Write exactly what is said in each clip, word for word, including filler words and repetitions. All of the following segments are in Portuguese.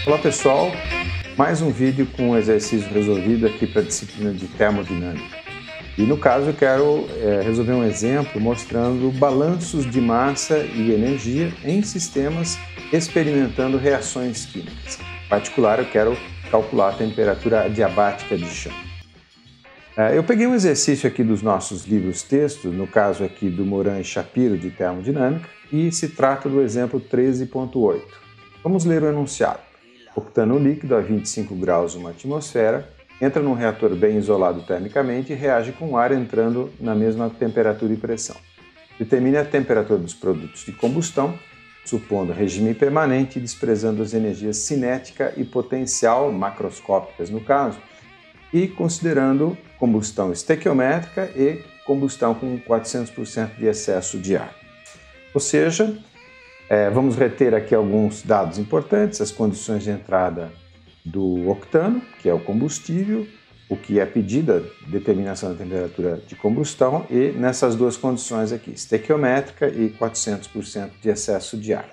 Olá pessoal, mais um vídeo com um exercício resolvido aqui para a disciplina de termodinâmica. E no caso eu quero é, resolver um exemplo mostrando balanços de massa e energia em sistemas experimentando reações químicas. Em particular eu quero calcular a temperatura adiabática de chão. É, eu peguei um exercício aqui dos nossos livros textos, no caso aqui do Moran e Shapiro de termodinâmica, e se trata do exemplo treze ponto oito. Vamos ler o enunciado. Octano líquido a vinte e cinco graus uma atmosfera, entra num reator bem isolado termicamente e reage com o ar entrando na mesma temperatura e pressão. Determine a temperatura dos produtos de combustão, supondo regime permanente e desprezando as energias cinética e potencial, macroscópicas no caso, e considerando combustão estequiométrica e combustão com quatrocentos por cento de excesso de ar. Ou seja, É, vamos reter aqui alguns dados importantes, as condições de entrada do octano, que é o combustível, o que é pedida, determinação da temperatura de combustão, e nessas duas condições aqui, estequiométrica e quatrocentos por cento de excesso de ar.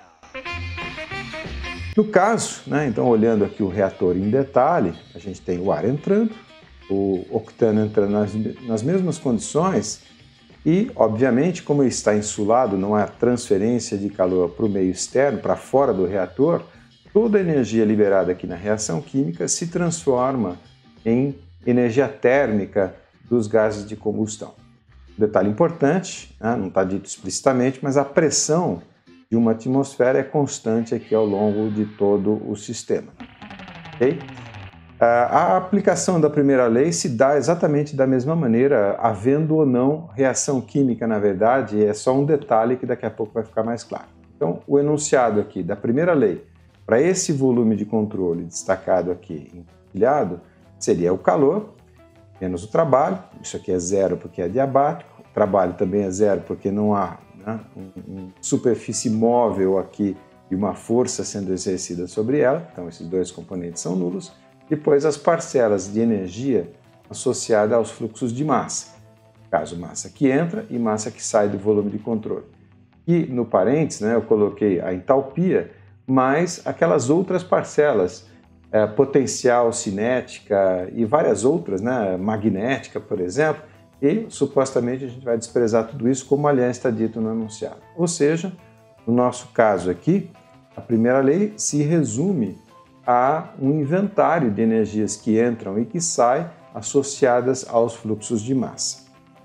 No caso, né, então olhando aqui o reator em detalhe, a gente tem o ar entrando, o octano entrando nas, nas mesmas condições, e, obviamente, como ele está insulado, não há transferência de calor para o meio externo, para fora do reator, toda a energia liberada aqui na reação química se transforma em energia térmica dos gases de combustão. Detalhe importante, né, não está dito explicitamente, mas a pressão de uma atmosfera é constante aqui ao longo de todo o sistema. Okay? A aplicação da primeira lei se dá exatamente da mesma maneira, havendo ou não reação química, na verdade, é só um detalhe que daqui a pouco vai ficar mais claro. Então, o enunciado aqui da primeira lei, para esse volume de controle destacado aqui em pilhado, seria o calor, menos o trabalho, isso aqui é zero porque é adiabático, o trabalho também é zero porque não há né, uma superfície móvel aqui e uma força sendo exercida sobre ela, então esses dois componentes são nulos. Depois, as parcelas de energia associadas aos fluxos de massa. No caso, massa que entra e massa que sai do volume de controle. E no parênteses, né, eu coloquei a entalpia, mais aquelas outras parcelas, é, potencial cinética e várias outras, né, magnética, por exemplo, e supostamente a gente vai desprezar tudo isso, como aliás está dito no enunciado. Ou seja, no nosso caso aqui, a primeira lei se resume há um inventário de energias que entram e que saem associadas aos fluxos de massa.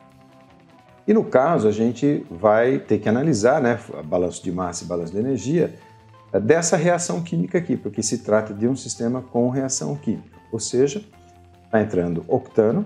E no caso, a gente vai ter que analisar, né, balanço de massa e balanço de energia, dessa reação química aqui, porque se trata de um sistema com reação química. Ou seja, está entrando octano,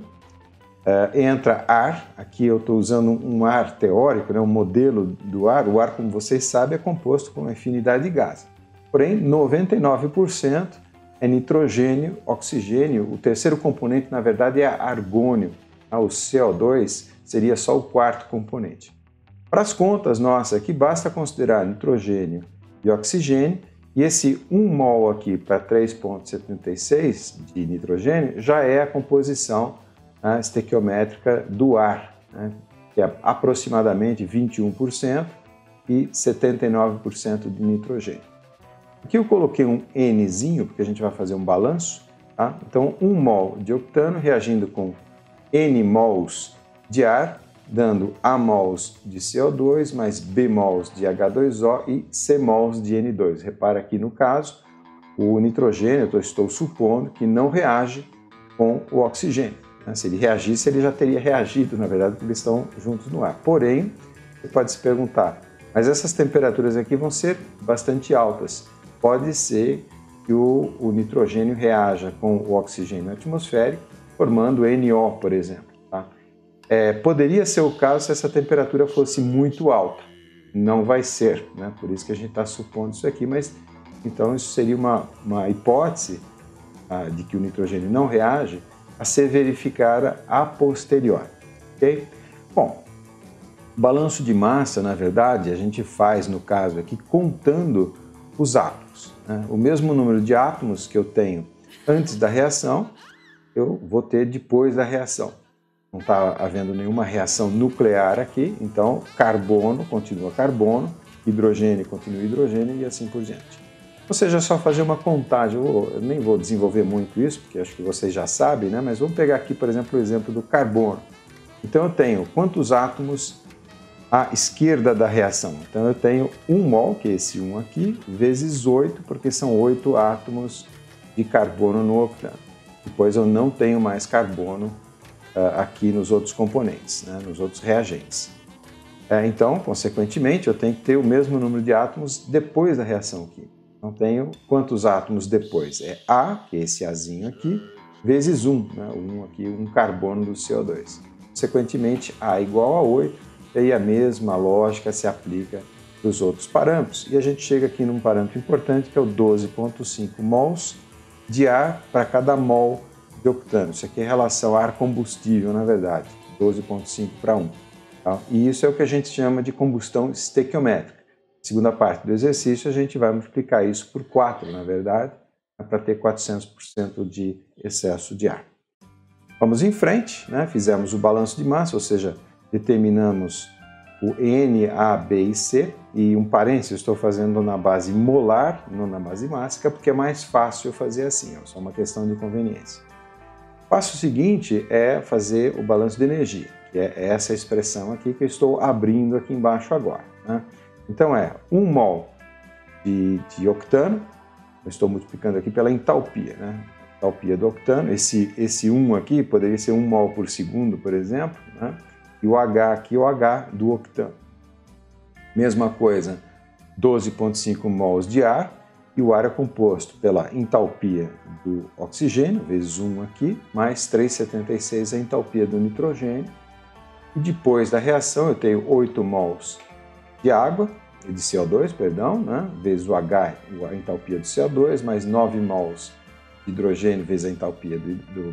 uh, entra ar, aqui eu estou usando um ar teórico, né, um modelo do ar. O ar, como vocês sabem, é composto por uma infinidade de gases. Porém, noventa e nove por cento é nitrogênio, oxigênio. O terceiro componente, na verdade, é argônio. O C O dois seria só o quarto componente. Para as contas nossas aqui, basta considerar nitrogênio e oxigênio, e esse um mol aqui para três vírgula setenta e seis de nitrogênio já é a composição né, estequiométrica do ar, né, que é aproximadamente vinte e um por cento e setenta e nove por cento de nitrogênio. Aqui eu coloquei um Nzinho, porque a gente vai fazer um balanço. Tá? Então, um mol de octano reagindo com N mols de ar, dando A mols de C O dois, mais B mols de H dois O e C mols de N dois. Repara aqui no caso, o nitrogênio, eu estou supondo que não reage com o oxigênio. Né? Se ele reagisse, ele já teria reagido, na verdade, porque eles estão juntos no ar. Porém, você pode se perguntar, mas essas temperaturas aqui vão ser bastante altas. Pode ser que o, o nitrogênio reaja com o oxigênio atmosférico, formando N O, por exemplo. Tá? É, poderia ser o caso se essa temperatura fosse muito alta. Não vai ser, né? Por isso que a gente está supondo isso aqui, mas então isso seria uma, uma hipótese ah, de que o nitrogênio não reage a ser verificada a posteriori. Okay? Bom, balanço de massa, na verdade, a gente faz, no caso aqui, contando os átomos. Né? O mesmo número de átomos que eu tenho antes da reação, eu vou ter depois da reação. Não está havendo nenhuma reação nuclear aqui, então carbono continua carbono, hidrogênio continua hidrogênio e assim por diante. Ou seja, é só fazer uma contagem. Eu, eu nem vou desenvolver muito isso, porque acho que vocês já sabem, né? Mas vamos pegar aqui, por exemplo, o exemplo do carbono. Então eu tenho quantos átomos à esquerda da reação? Então eu tenho um mol, que é esse um aqui, vezes oito, porque são oito átomos de carbono no octano. Depois eu não tenho mais carbono uh, aqui nos outros componentes, né? Nos outros reagentes. É, então, consequentemente, eu tenho que ter o mesmo número de átomos depois da reação química. Então tenho quantos átomos depois? É A, que é esse Azinho aqui, vezes um, né? um aqui, um carbono do C O dois. Consequentemente, A igual a oito, e aí a mesma lógica se aplica para os outros parâmetros. E a gente chega aqui num parâmetro importante, que é o doze vírgula cinco mols de ar para cada mol de octano. Isso aqui é relação ar-combustível, na verdade, doze vírgula cinco para um. Tá? E isso é o que a gente chama de combustão estequiométrica. Segunda parte do exercício, a gente vai multiplicar isso por quatro, na verdade, para ter quatrocentos por cento de excesso de ar. Vamos em frente, né? Fizemos o balanço de massa, ou seja, determinamos o N, A, B e C, e um parênteses, estou fazendo na base molar, não na base mássica, porque é mais fácil fazer assim, é só uma questão de conveniência. O passo seguinte é fazer o balanço de energia, que é essa expressão aqui que eu estou abrindo aqui embaixo agora, né? Então é um mol de, de octano, eu estou multiplicando aqui pela entalpia, né? Entalpia do octano, esse, esse um aqui poderia ser um mol por segundo, por exemplo, né? E o H aqui é o H do octano. Mesma coisa, doze vírgula cinco mols de ar, e o ar é composto pela entalpia do oxigênio, vezes um aqui, mais três vírgula setenta e seis a entalpia do nitrogênio. E depois da reação eu tenho oito mols de água, de C O dois, perdão, né? Vezes o H, a entalpia do C O dois, mais nove mols de hidrogênio, vezes a entalpia do, do,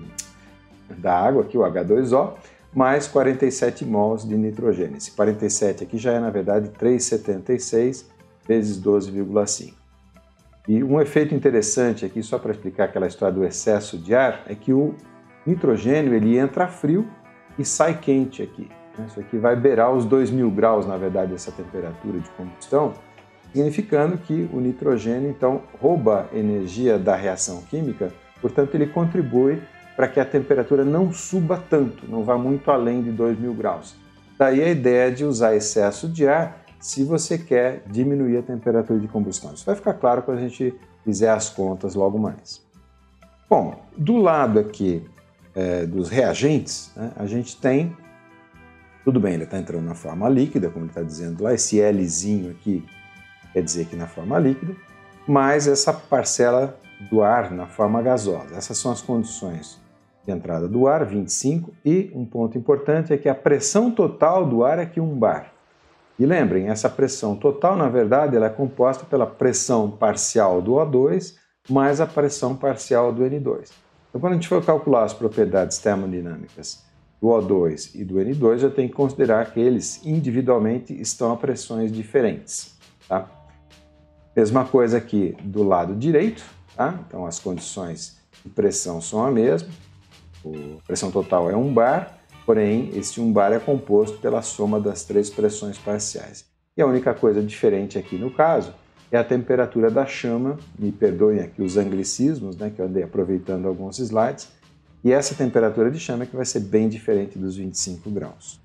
da água, aqui o H dois O, mais quarenta e sete mols de nitrogênio. Esse quarenta e sete aqui já é, na verdade, três vírgula setenta e seis vezes doze vírgula cinco. E um efeito interessante aqui, só para explicar aquela história do excesso de ar, é que o nitrogênio ele entra frio e sai quente aqui. Isso aqui vai beirar os dois mil graus, na verdade, essa temperatura de combustão, significando que o nitrogênio, então, rouba energia da reação química, portanto, ele contribui para que a temperatura não suba tanto, não vá muito além de dois mil graus. Daí a ideia de usar excesso de ar se você quer diminuir a temperatura de combustão. Isso vai ficar claro quando a gente fizer as contas logo mais. Bom, do lado aqui é, dos reagentes, né, a gente tem, tudo bem, ele está entrando na forma líquida, como ele está dizendo lá, esse Lzinho aqui quer dizer que na forma líquida, mas essa parcela do ar na forma gasosa. Essas são as condições de entrada do ar, vinte e cinco, e um ponto importante é que a pressão total do ar é aqui um bar. E lembrem, essa pressão total, na verdade, ela é composta pela pressão parcial do O dois mais a pressão parcial do N dois. Então, quando a gente for calcular as propriedades termodinâmicas do O dois e do N dois, eu tenho que considerar que eles individualmente estão a pressões diferentes. Tá? Mesma coisa aqui do lado direito, tá? Então as condições de pressão são a mesma, a pressão total é um bar, porém esse um bar é composto pela soma das três pressões parciais. E a única coisa diferente aqui no caso é a temperatura da chama, me perdoem aqui os anglicismos, né, que eu andei aproveitando alguns slides, e essa temperatura de chama é que vai ser bem diferente dos vinte e cinco graus.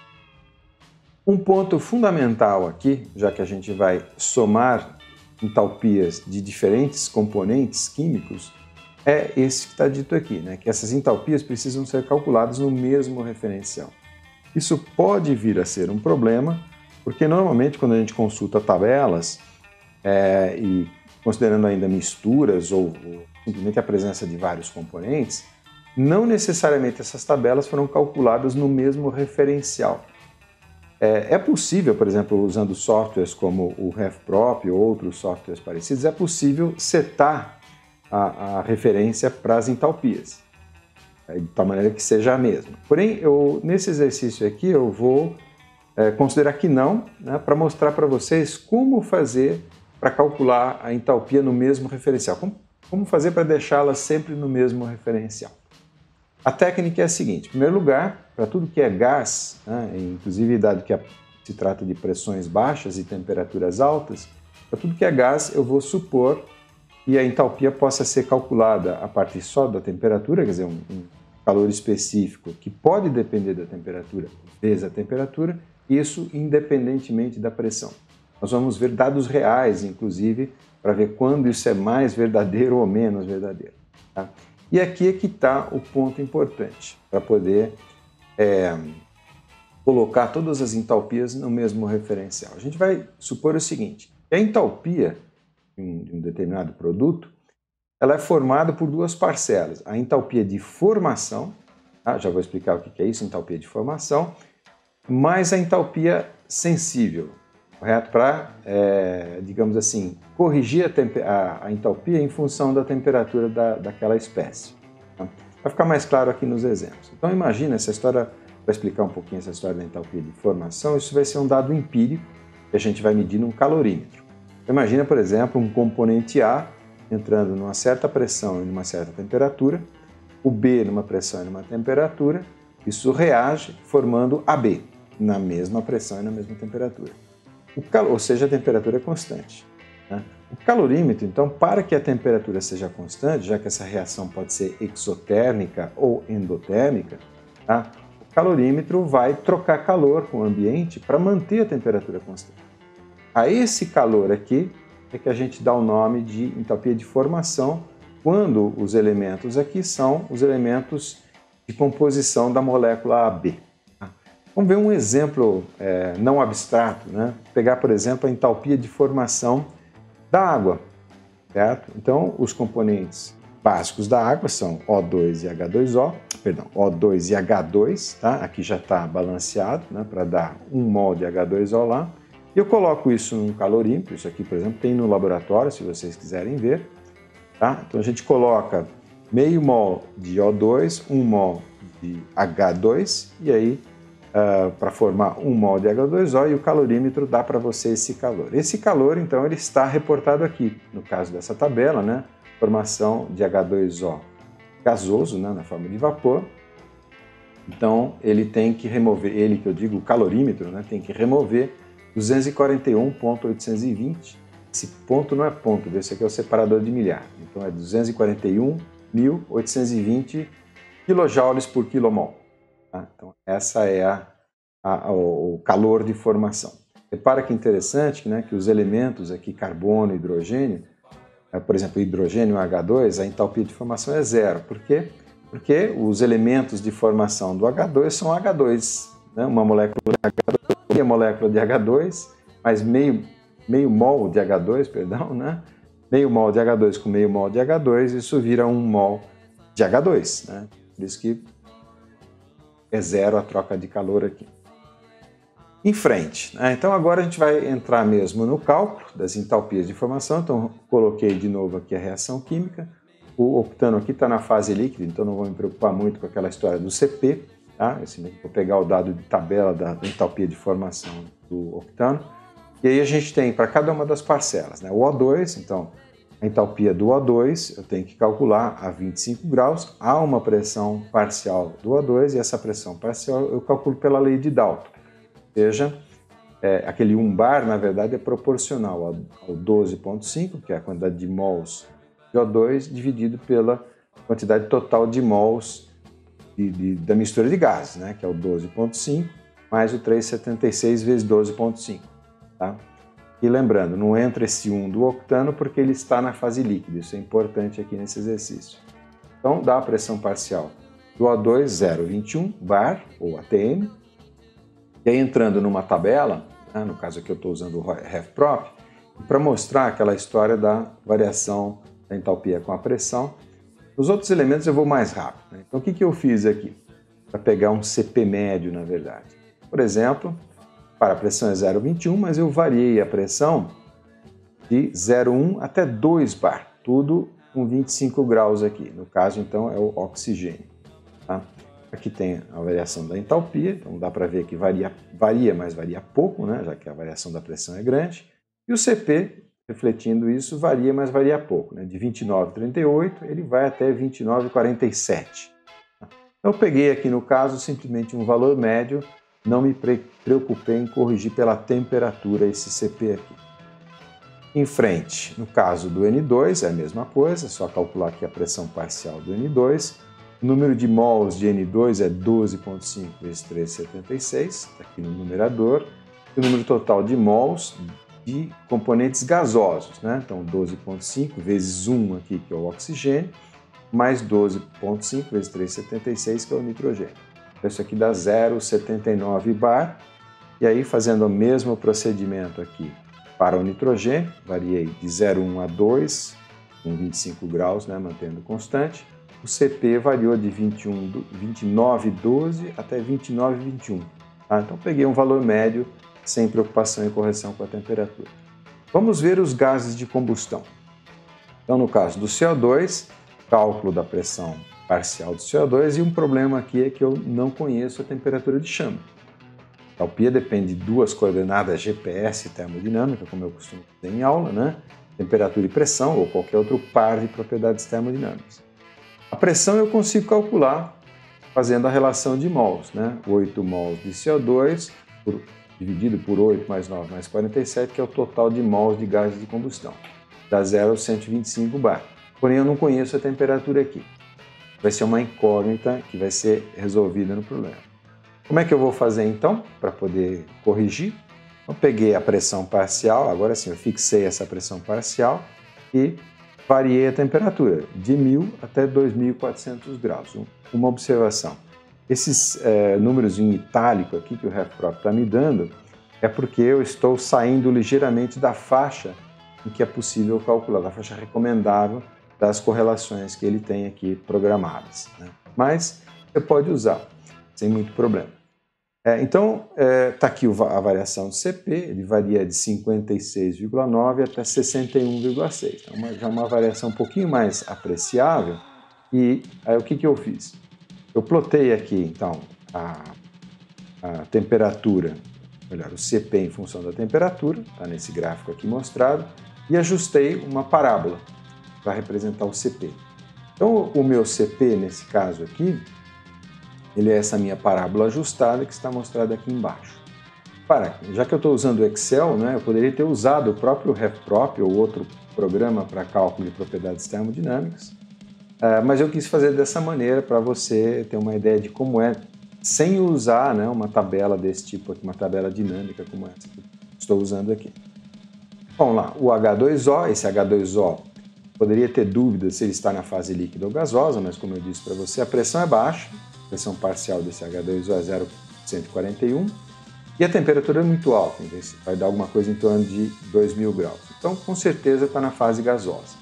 Um ponto fundamental aqui, já que a gente vai somar entalpias de diferentes componentes químicos, é esse que está dito aqui, né? Que essas entalpias precisam ser calculadas no mesmo referencial. Isso pode vir a ser um problema, porque normalmente quando a gente consulta tabelas, é, e considerando ainda misturas ou, ou simplesmente a presença de vários componentes, não necessariamente essas tabelas foram calculadas no mesmo referencial. É possível, por exemplo, usando softwares como o RefProp ou outros softwares parecidos, é possível setar a, a referência para as entalpias, de tal maneira que seja a mesma. Porém, eu, nesse exercício aqui, eu vou é, considerar que não, né, para mostrar para vocês como fazer para calcular a entalpia no mesmo referencial. Como, como fazer para deixá-la sempre no mesmo referencial. A técnica é a seguinte: em primeiro lugar, para tudo que é gás, né, inclusive dado que se trata de pressões baixas e temperaturas altas, para tudo que é gás eu vou supor e a entalpia possa ser calculada a partir só da temperatura, quer dizer, um, um calor específico que pode depender da temperatura vezes a temperatura, isso independentemente da pressão. Nós vamos ver dados reais, inclusive, para ver quando isso é mais verdadeiro ou menos verdadeiro. Tá? E aqui é que está o ponto importante, para poder é, colocar todas as entalpias no mesmo referencial. A gente vai supor o seguinte, a entalpia de um determinado produto, ela é formada por duas parcelas, a entalpia de formação, tá? Já vou explicar o que é isso, entalpia de formação, mais a entalpia sensível, correto? Para, é, digamos assim, corrigir a, a, a entalpia em função da temperatura da, daquela espécie. Tá? Vai ficar mais claro aqui nos exemplos. Então imagina essa história, para explicar um pouquinho essa história da entalpia de formação, isso vai ser um dado empírico que a gente vai medir num calorímetro. Imagina, por exemplo, um componente A entrando numa certa pressão e numa certa temperatura, o B numa pressão e numa temperatura, isso reage formando A B, na mesma pressão e na mesma temperatura. O calor, ou seja, a temperatura é constante. Né? O calorímetro, então, para que a temperatura seja constante, já que essa reação pode ser exotérmica ou endotérmica, tá? O calorímetro vai trocar calor com o ambiente para manter a temperatura constante. A esse calor aqui é que a gente dá o nome de entalpia de formação, quando os elementos aqui são os elementos de composição da molécula A B. Vamos ver um exemplo é, não abstrato, né? Pegar, por exemplo, a entalpia de formação da água, certo? Então, os componentes básicos da água são O dois e H dois O, perdão, O dois e H dois, tá? Aqui já está balanceado, né? Para dar um mol de H dois O lá. Eu coloco isso num calorímetro, isso aqui, por exemplo, tem no laboratório, se vocês quiserem ver. Tá? Então a gente coloca meio mol de O dois, um mol de H dois, e aí uh, para formar um mol de H dois O, e o calorímetro dá para você esse calor. Esse calor, então, ele está reportado aqui, no caso dessa tabela, né? Formação de H dois O gasoso, né? Na forma de vapor. Então ele tem que remover, ele que eu digo, o calorímetro, né? Tem que remover duzentos e quarenta e um ponto oitocentos e vinte, esse ponto não é ponto, esse aqui é o separador de milhar, então é duzentos e quarenta e um mil oitocentos e vinte quilojoules por quilomol. Tá? Então essa é a, a, a, o calor de formação. Repara que interessante, né, que os elementos aqui, carbono e hidrogênio, é, por exemplo, hidrogênio H dois, a entalpia de formação é zero. Por quê? Porque os elementos de formação do H dois são H dois, né, uma molécula de H dois, a molécula de H dois, mais meio, meio mol de H dois, perdão, né? Meio mol de H dois com meio mol de H dois, isso vira um mol de H dois, né? Por isso que é zero a troca de calor aqui. Em frente, né? Então agora a gente vai entrar mesmo no cálculo das entalpias de formação, então coloquei de novo aqui a reação química, o octano aqui está na fase líquida, então não vou me preocupar muito com aquela história do C P, tá? Assim, vou pegar o dado de tabela da entalpia de formação do octano. E aí a gente tem para cada uma das parcelas, né? O O dois, então a entalpia do O dois eu tenho que calcular a vinte e cinco graus, há uma pressão parcial do O dois e essa pressão parcial eu calculo pela lei de Dalton. Ou seja, é, aquele um bar na verdade é proporcional ao, ao doze vírgula cinco, que é a quantidade de mols de O dois, dividido pela quantidade total de mols De, de, da mistura de gases, né, que é o doze vírgula cinco, mais o trezentos e setenta e seis vezes doze vírgula cinco. Tá? E lembrando, não entra esse um do octano porque ele está na fase líquida, isso é importante aqui nesse exercício. Então, dá a pressão parcial do O dois, zero vírgula vinte e um bar, ou A T M, e aí entrando numa tabela, né, no caso aqui eu estou usando o RefProp, para mostrar aquela história da variação da entalpia com a pressão. Os outros elementos eu vou mais rápido. Né? Então, o que, que eu fiz aqui? Para pegar um C P médio, na verdade. Por exemplo, para a pressão é zero vírgula vinte e um, mas eu variei a pressão de zero vírgula um até dois bar, tudo com vinte e cinco graus aqui. No caso, então, é o oxigênio. Tá? Aqui tem a variação da entalpia, então dá para ver que varia, varia, mas varia pouco, né? Já que a variação da pressão é grande. E o C P, refletindo isso, varia, mas varia pouco. Né? De vinte e nove vírgula trinta e oito, ele vai até vinte e nove vírgula quarenta e sete. Então, eu peguei aqui, no caso, simplesmente um valor médio, não me preocupei em corrigir pela temperatura esse C P aqui. Em frente, no caso do N dois, é a mesma coisa, é só calcular aqui a pressão parcial do N dois. O número de mols de N dois é doze vírgula cinco vezes três vírgula setenta e seis, está aqui no numerador. E o número total de mols de componentes gasosos, né? Então, doze vírgula cinco vezes um aqui, que é o oxigênio, mais doze vírgula cinco vezes três vírgula setenta e seis, que é o nitrogênio. Então, isso aqui dá zero vírgula setenta e nove bar. E aí, fazendo o mesmo procedimento aqui para o nitrogênio, variei de zero vírgula um a dois, com vinte e cinco graus, né, mantendo constante. O C P variou de vinte e um, vinte e nove vírgula doze até vinte e nove vírgula vinte e um. Tá? Então, peguei um valor médio sem preocupação e correção com a temperatura. Vamos ver os gases de combustão. Então, no caso do C O dois, cálculo da pressão parcial do C O dois, e um problema aqui é que eu não conheço a temperatura de chama. A entalpia depende de duas coordenadas G P S e termodinâmica, como eu costumo dizer em aula, né? Temperatura e pressão ou qualquer outro par de propriedades termodinâmicas. A pressão eu consigo calcular fazendo a relação de mols, né? oito mols de C O dois por, dividido por oito mais nove mais quarenta e sete, que é o total de mols de gases de combustão. Dá zero vírgula cento e vinte e cinco bar. Porém, eu não conheço a temperatura aqui. Vai ser uma incógnita que vai ser resolvida no problema. Como é que eu vou fazer então para poder corrigir? Eu peguei a pressão parcial, agora sim eu fixei essa pressão parcial e variei a temperatura de mil até dois mil e quatrocentos graus. Uma observação, esses é, números em itálico aqui que o RefProp está me dando é porque eu estou saindo ligeiramente da faixa em que é possível calcular, da faixa recomendável das correlações que ele tem aqui programadas, né? Mas você pode usar sem muito problema. É, então, está é, aqui a variação do C P, ele varia de cinquenta e seis vírgula nove até sessenta e um vírgula seis. Então, uma, já uma variação um pouquinho mais apreciável. E aí, o que, que eu fiz? Eu plotei aqui, então, a, a temperatura, melhor, o C P em função da temperatura, está nesse gráfico aqui mostrado, e ajustei uma parábola para representar o C P. Então, o meu C P, nesse caso aqui, ele é essa minha parábola ajustada que está mostrada aqui embaixo. Para, já que eu estou usando o Excel, né, eu poderia ter usado o próprio RefProp ou outro programa para cálculo de propriedades termodinâmicas, uh, mas eu quis fazer dessa maneira para você ter uma ideia de como é, sem usar, né, uma tabela desse tipo aqui, uma tabela dinâmica como essa que estou usando aqui. Vamos lá, o H dois O, esse H dois O, poderia ter dúvida se ele está na fase líquida ou gasosa, mas como eu disse para você, a pressão é baixa, a pressão parcial desse H dois O é zero vírgula cento e quarenta e um e a temperatura é muito alta, vai dar alguma coisa em torno de dois mil graus. Então, com certeza está na fase gasosa.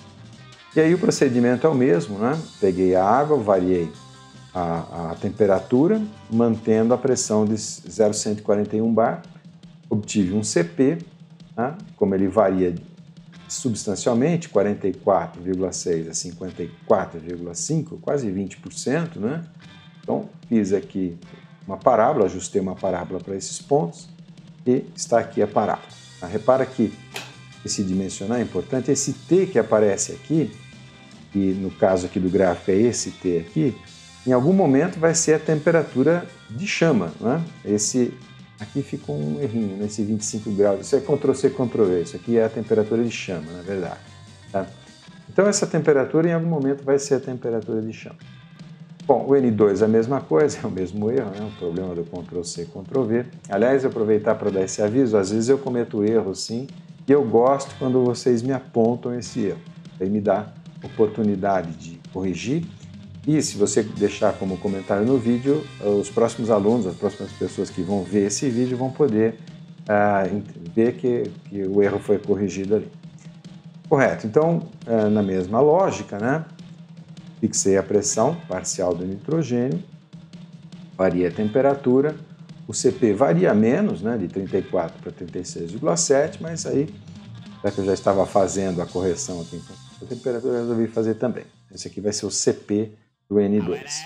E aí o procedimento é o mesmo, né? Peguei a água, variei a, a temperatura, mantendo a pressão de zero vírgula cento e quarenta e um bar, obtive um C P, né? Como ele varia substancialmente, quarenta e quatro vírgula seis a cinquenta e quatro vírgula cinco, quase vinte por cento, né? Então, fiz aqui uma parábola, ajustei uma parábola para esses pontos e está aqui a parábola. Tá? Repara que esse dimensionar é importante, esse T que aparece aqui, e no caso aqui do gráfico é esse T aqui, em algum momento vai ser a temperatura de chama, né? Esse aqui fica um errinho, nesse vinte e cinco graus, isso é control C, control V, isso aqui é a temperatura de chama, na verdade. Tá? Então essa temperatura em algum momento vai ser a temperatura de chama. Bom, o N dois é a mesma coisa, é o mesmo erro, né? O problema do control C, control V. Aliás, eu aproveitar para dar esse aviso, às vezes eu cometo erro sim, e eu gosto quando vocês me apontam esse erro. Aí me dá oportunidade de corrigir. E se você deixar como comentário no vídeo, os próximos alunos, as próximas pessoas que vão ver esse vídeo vão poder uh, ver que, que o erro foi corrigido ali. Correto. Então, uh, na mesma lógica, né? Fixei a pressão parcial do nitrogênio, varia a temperatura, o C P varia menos, né, de trinta e quatro para trinta e seis vírgula sete, mas aí, já que eu já estava fazendo a correção aqui a temperatura, eu resolvi fazer também. Esse aqui vai ser o C P do N dois.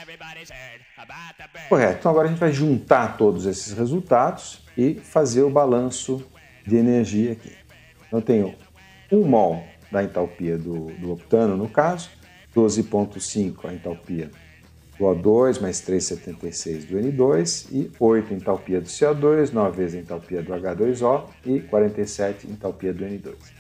Correto, então agora a gente vai juntar todos esses resultados e fazer o balanço de energia aqui. Então eu tenho um mol da entalpia do, do octano, no caso, doze vírgula cinco a entalpia do O dois, mais três vírgula setenta e seis do N dois, e oito entalpia do C O dois, nove vezes a entalpia do H dois O e quarenta e sete entalpia do N dois.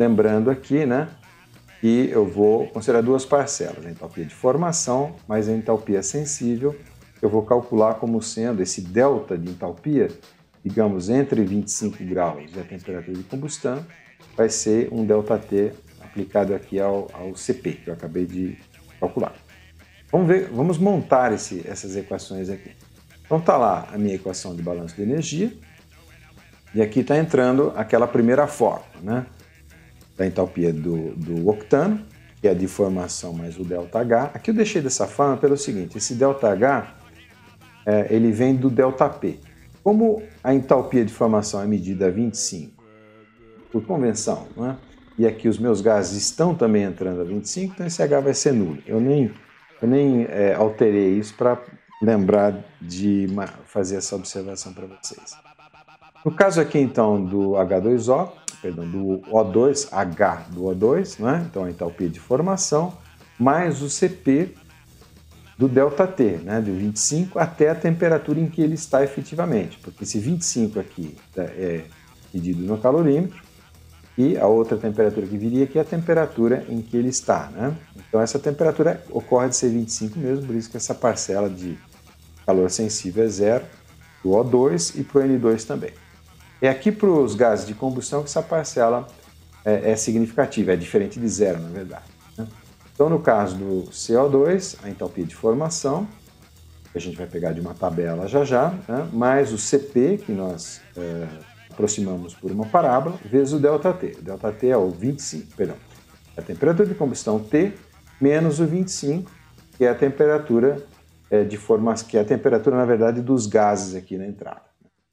lembrando aqui, né, que eu vou considerar duas parcelas, a entalpia de formação mais a entalpia sensível. Eu vou calcular como sendo esse delta de entalpia, digamos, entre vinte e cinco graus e a temperatura de combustão, vai ser um ΔT aplicado aqui ao, ao C P, que eu acabei de calcular. Vamos ver, vamos montar esse, essas equações aqui. Então está lá a minha equação de balanço de energia, e aqui está entrando aquela primeira fórmula, né, da entalpia do, do octano, que é a de formação mais o ΔH. Aqui eu deixei dessa forma pelo seguinte: esse ΔH é, ele vem do ΔP. Como a entalpia de formação é medida a vinte e cinco, por convenção, né, e aqui os meus gases estão também entrando a vinte e cinco, então esse H vai ser nulo. Eu nem, eu nem é, alterei isso para lembrar de fazer essa observação para vocês. No caso aqui, então, do H dois O, perdão, do O dois, H do O dois, né? Então a entalpia de formação, mais o C P do ΔT, né? De vinte e cinco até a temperatura em que ele está efetivamente, porque esse vinte e cinco aqui é medido no calorímetro, e a outra temperatura que viria aqui é a temperatura em que ele está, né? Então essa temperatura ocorre de ser vinte e cinco mesmo, por isso que essa parcela de calor sensível é zero, do O dois e para o N dois também. É aqui para os gases de combustão que essa parcela é, é significativa, é diferente de zero, na verdade, né? Então, no caso do C O dois, a entalpia de formação, que a gente vai pegar de uma tabela já já, né, mais o C P, que nós é, aproximamos por uma parábola, vezes o ΔT. O ΔT é o vinte e cinco, perdão, a temperatura de combustão T, menos o vinte e cinco, que é a temperatura é, de formação, que é a temperatura, na verdade, dos gases aqui na entrada.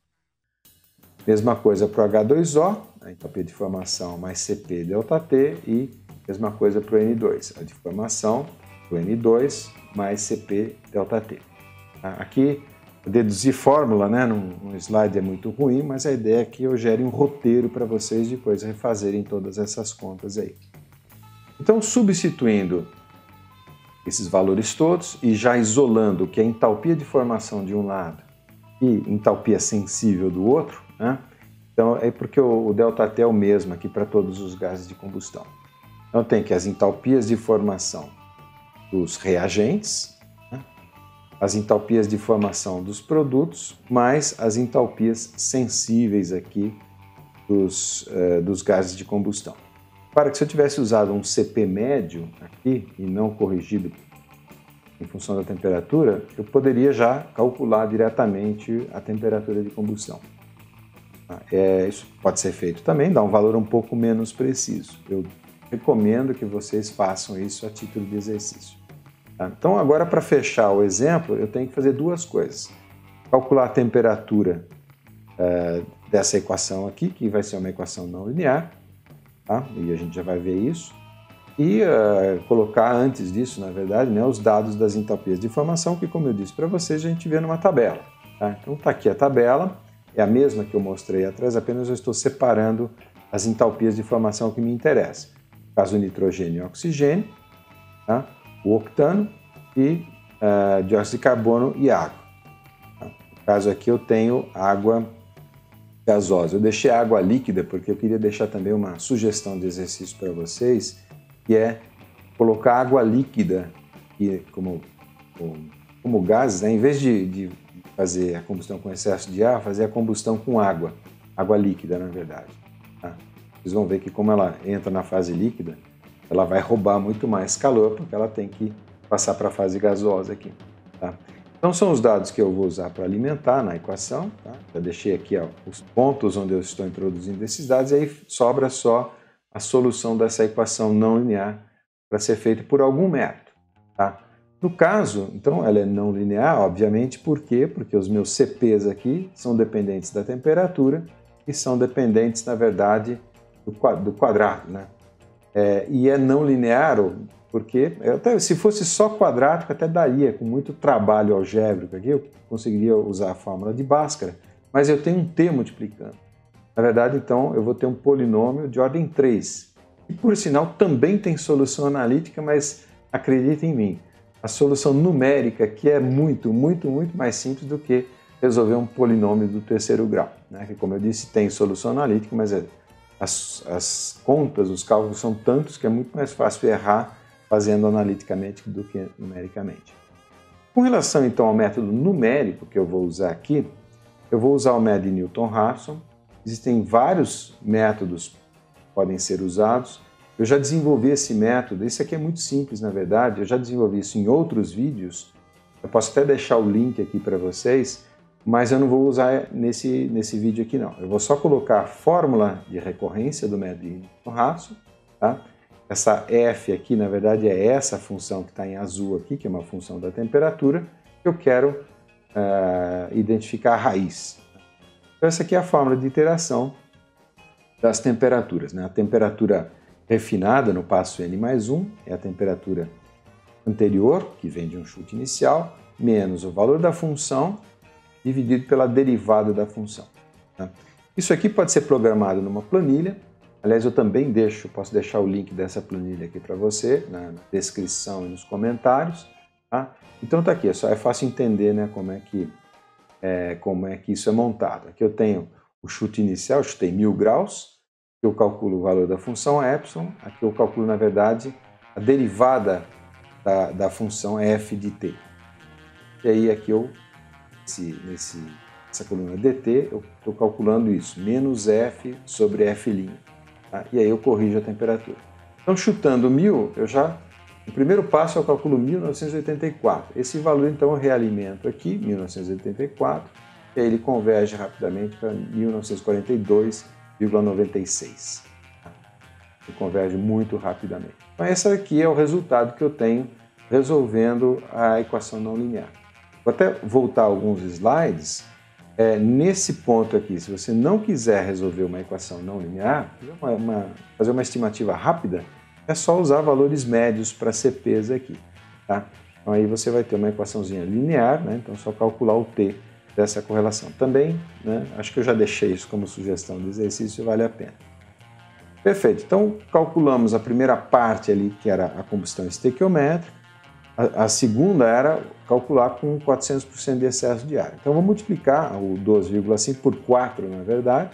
Mesma coisa para o H dois O, a entalpia de formação mais C P ΔT, e mesma coisa para o N dois, a de formação do N dois mais C P ΔT. Aqui, deduzir fórmula, né, num, num slide é muito ruim, mas a ideia é que eu gere um roteiro para vocês depois refazerem todas essas contas aí. Então, substituindo esses valores todos e já isolando o que é entalpia de formação de um lado e entalpia sensível do outro, né? Então é porque o, o ΔT é o mesmo aqui para todos os gases de combustão. Então tem que as entalpias de formação dos reagentes, né? As entalpias de formação dos produtos, mais as entalpias sensíveis aqui dos, uh, dos gases de combustão. Para que se eu tivesse usado um C P médio aqui e não corrigido em função da temperatura, eu poderia já calcular diretamente a temperatura de combustão. É, isso pode ser feito também, dá um valor um pouco menos preciso. Eu recomendo que vocês façam isso a título de exercício. Tá? Então, agora para fechar o exemplo, eu tenho que fazer duas coisas. Calcular a temperatura é, dessa equação aqui, que vai ser uma equação não linear, tá? E a gente já vai ver isso. E uh, colocar antes disso, na verdade, né, os dados das entalpias de formação, que, como eu disse para vocês, a gente vê numa tabela. Tá? Então está aqui a tabela, é a mesma que eu mostrei atrás, apenas eu estou separando as entalpias de formação que me interessam. No caso, o nitrogênio e o oxigênio, tá? O octano e uh, dióxido de carbono e água. Tá? No caso aqui eu tenho água gasosa. Eu deixei a água líquida porque eu queria deixar também uma sugestão de exercício para vocês, que é colocar água líquida e como, como, como gases, né? Em vez de, de fazer a combustão com excesso de ar, fazer a combustão com água, água líquida, na verdade. Tá? Vocês vão ver que como ela entra na fase líquida, ela vai roubar muito mais calor, porque ela tem que passar para a fase gasosa aqui. Tá? Então são os dados que eu vou usar para alimentar na equação. Tá? Já deixei aqui ó, os pontos onde eu estou introduzindo esses dados, e aí sobra só a solução dessa equação não linear para ser feita por algum método. Tá? No caso, então, ela é não linear, obviamente, por quê? Porque os meus C P's aqui são dependentes da temperatura e são dependentes, na verdade, do quadrado, né? É, e é não linear porque, até, se fosse só quadrático, até daria, com muito trabalho algébrico aqui, eu conseguiria usar a fórmula de Bhaskara, mas eu tenho um T multiplicando. Na verdade, então, eu vou ter um polinômio de ordem três, que, por sinal, também tem solução analítica, mas acredita em mim, a solução numérica aqui é muito, muito, muito mais simples do que resolver um polinômio do terceiro grau, né? Que, como eu disse, tem solução analítica, mas é as, as contas, os cálculos são tantos que é muito mais fácil errar fazendo analiticamente do que numericamente. Com relação então ao método numérico que eu vou usar aqui, eu vou usar o método de Newton-Raphson. Existem vários métodos que podem ser usados. Eu já desenvolvi esse método, esse aqui é muito simples na verdade, eu já desenvolvi isso em outros vídeos. Eu posso até deixar o link aqui para vocês, mas eu não vou usar nesse, nesse vídeo aqui não. Eu vou só colocar a fórmula de recorrência do método de Newton-Raphson, tá? Essa f aqui, na verdade, é essa função que está em azul aqui, que é uma função da temperatura, que eu quero uh, identificar a raiz. Então essa aqui é a fórmula de iteração das temperaturas, né? A temperatura refinada no passo n mais um é a temperatura anterior, que vem de um chute inicial, menos o valor da função, dividido pela derivada da função. Tá? Isso aqui pode ser programado numa planilha. Aliás, eu também deixo, posso deixar o link dessa planilha aqui para você, na descrição e nos comentários. Tá? Então tá aqui, é, só, é fácil entender, né, como, é que, é, como é que isso é montado. Aqui eu tenho o chute inicial, eu chutei mil graus, aqui eu calculo o valor da função epsilon, aqui eu calculo, na verdade, a derivada da, da função f de t. E aí aqui eu, nesse, nesse, nessa coluna dt, eu estou calculando isso, menos f sobre f'. Tá? E aí eu corrijo a temperatura. Então, chutando mil, eu já, no primeiro passo eu calculo mil novecentos e oitenta e quatro. Esse valor, então, eu realimento aqui, mil novecentos e oitenta e quatro, e aí ele converge rapidamente para mil novecentos e quarenta e dois vírgula noventa e seis. Tá? Ele converge muito rapidamente. Então, esse aqui é o resultado que eu tenho resolvendo a equação não linear. Vou até voltar alguns slides. É, nesse ponto aqui, se você não quiser resolver uma equação não linear, uma, uma, fazer uma estimativa rápida, é só usar valores médios para C Ps aqui. Tá? Então aí você vai ter uma equaçãozinha linear, né? Então é só calcular o t dessa correlação. Também, né, acho que eu já deixei isso como sugestão de exercício, vale a pena. Perfeito, então calculamos a primeira parte ali, que era a combustão estequiométrica. A segunda era calcular com quatrocentos por cento de excesso de ar. Então, vou multiplicar o doze vírgula cinco por quatro, na verdade.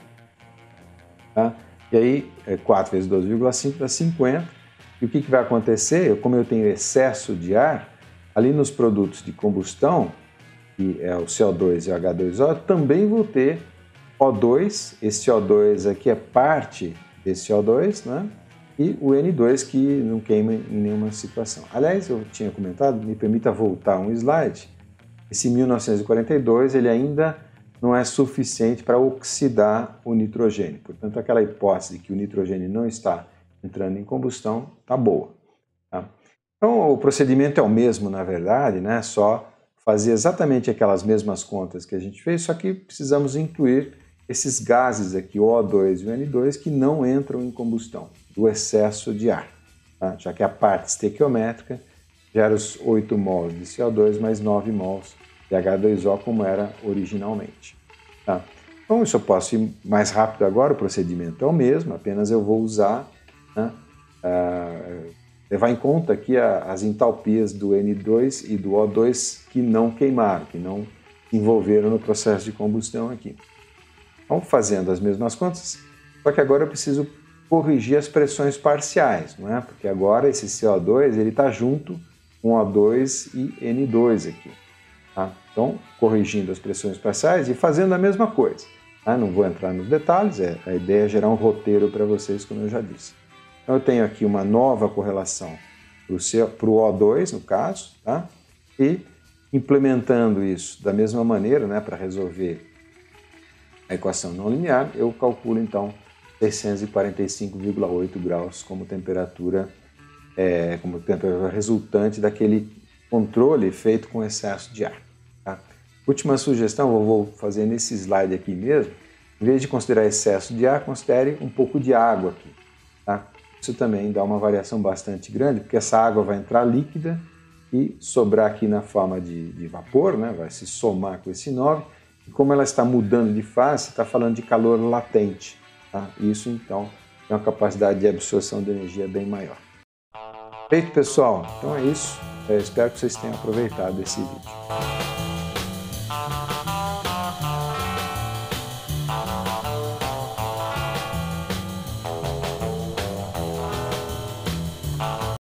Tá? E aí, quatro vezes doze vírgula cinco dá cinquenta. E o que, que vai acontecer? Como eu tenho excesso de ar, ali nos produtos de combustão, que é o C O dois e o H dois O, eu também vou ter O dois. Esse O dois aqui é parte desse O dois, né? E o N dois que não queima em nenhuma situação. Aliás, eu tinha comentado, me permita voltar um slide, esse mil novecentos e quarenta e dois ele ainda não é suficiente para oxidar o nitrogênio. Portanto, aquela hipótese de que o nitrogênio não está entrando em combustão está boa. Tá? Então, o procedimento é o mesmo, na verdade, né? Só fazer exatamente aquelas mesmas contas que a gente fez, só que precisamos incluir esses gases aqui, o O dois e o N dois, que não entram em combustão, do excesso de ar, tá? Já que a parte estequiométrica gera os oito mols de C O dois mais nove mols de H dois O, como era originalmente. Tá? Então, isso eu posso ir mais rápido agora, o procedimento é o mesmo, apenas eu vou usar, né, uh, levar em conta aqui a, as entalpias do N dois e do O dois que não queimaram, que não se envolveram no processo de combustão aqui. Então, fazendo as mesmas contas, só que agora eu preciso corrigir as pressões parciais, não é? Porque agora esse C O dois ele está junto com O dois e N dois aqui. Tá? Então, corrigindo as pressões parciais e fazendo a mesma coisa. Tá? Não vou entrar nos detalhes, é, a ideia é gerar um roteiro para vocês, como eu já disse. Então, eu tenho aqui uma nova correlação para o O dois, no caso, tá? E implementando isso da mesma maneira, né, para resolver a equação não linear, eu calculo então seiscentos e quarenta e cinco vírgula oito graus como temperatura, é, como temperatura resultante daquele controle feito com excesso de ar. Tá? Última sugestão, eu vou fazer nesse slide aqui mesmo, em vez de considerar excesso de ar, considere um pouco de água aqui. Tá? Isso também dá uma variação bastante grande, porque essa água vai entrar líquida e sobrar aqui na forma de, de vapor, né? Vai se somar com esse nove, e como ela está mudando de fase, você está falando de calor latente. Tá? Isso, então, tem uma capacidade de absorção de energia bem maior. Feito, pessoal? Então é isso. Eu espero que vocês tenham aproveitado esse vídeo.